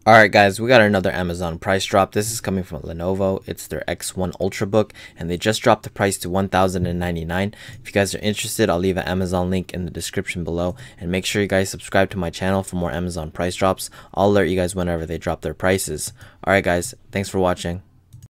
Alright guys, we got another Amazon price drop. This is coming from Lenovo. It's their X1 Ultrabook and they just dropped the price to $1,099. If you guys are interested, I'll leave an Amazon link in the description below, and make sure you guys subscribe to my channel for more Amazon price drops. I'll alert you guys whenever they drop their prices. Alright guys, thanks for watching.